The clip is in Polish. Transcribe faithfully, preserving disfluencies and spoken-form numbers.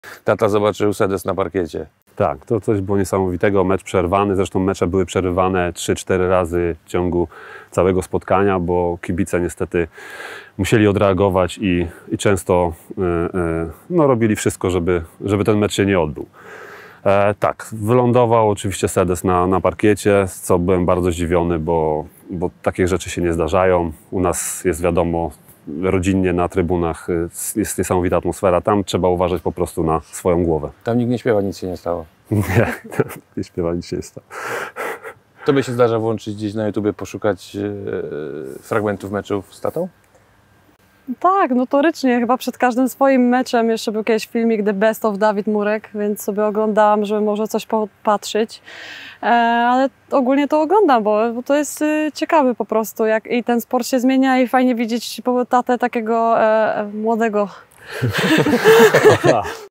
Tata zobaczył Sedes na parkiecie. Tak, to coś było niesamowitego. Mecz przerwany, zresztą mecze były przerywane trzy cztery razy w ciągu całego spotkania, bo kibice niestety musieli odreagować i, i często e, e, no, robili wszystko, żeby, żeby ten mecz się nie odbył. E, tak, wylądował oczywiście Sedes na, na parkiecie, co byłem bardzo zdziwiony, bo, bo takie rzeczy się nie zdarzają. U nas jest wiadomo, rodzinnie na trybunach jest niesamowita atmosfera. Tam trzeba uważać po prostu na swoją głowę. Tam nikt nie śpiewa, nic się nie stało. Nie, nie śpiewa, nic się nie stało. Tobie się zdarza włączyć gdzieś na YouTubie, poszukać e, fragmentów meczów z tatą? Tak, notorycznie. Chyba przed każdym swoim meczem jeszcze był kiedyś filmik The Best of Dawid Murek, więc sobie oglądałam, żeby może coś popatrzeć. E, ale ogólnie to oglądam, bo, bo to jest y, ciekawe po prostu, jak i ten sport się zmienia i fajnie widzieć tatę takiego e, młodego.